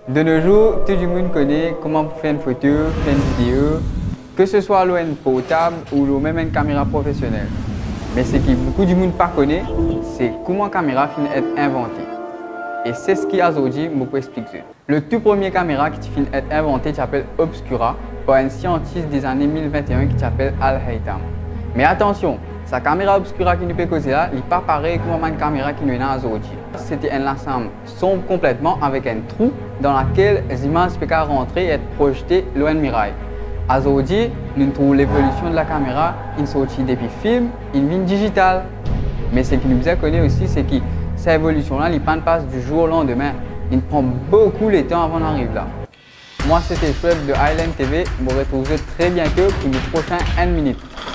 De nos jours, tout le monde connaît comment faire une photo, faire une vidéo, que ce soit une portable ou même une caméra professionnelle. Mais ce que beaucoup de monde ne connaît, c'est comment la caméra finit être inventée. Et c'est ce qu'aujourd'hui, je vais expliquer. Le tout premier caméra qui finit être inventé s'appelle Obscura par un scientiste des années 1021 qui s'appelle Al Haytham. Mais attention, sa caméra Obscura qui nous peut causer là, n'est pas pareil comme une caméra qui nous est aujourd'hui. C'était un ensemble sombre complètement avec un trou dans lequel les images peuvent rentrer et être projetées loin de miraille. Aujourd'hui, nous trouvons l'évolution de la caméra, une sortie depuis film, une ligne digitale. Mais ce qui nous a connu aussi, c'est que cette évolution-là, il ne passe du jour au lendemain. Il prend beaucoup de temps avant d'arriver là. Moi, c'était Chouette de Island TV. Je vous retrouve très bientôt pour le prochain 1 minute.